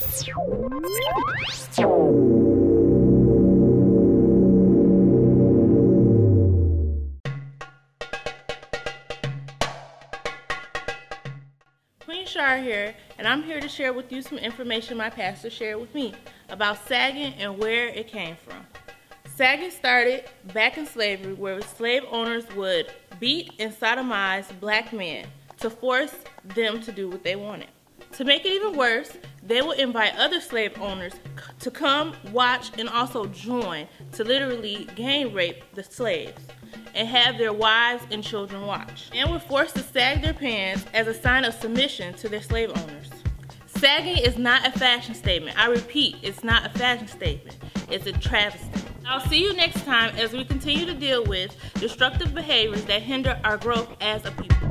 Queen Shar here, and I'm here to share with you some information my pastor shared with me about sagging and where it came from. Sagging started back in slavery, where slave owners would beat and sodomize black men to force them to do what they wanted. To make it even worse, they would invite other slave owners to come, watch, and also join to literally gang rape the slaves and have their wives and children watch, and were forced to sag their pants as a sign of submission to their slave owners. Sagging is not a fashion statement. I repeat, it's not a fashion statement. It's a travesty. I'll see you next time as we continue to deal with destructive behaviors that hinder our growth as a people.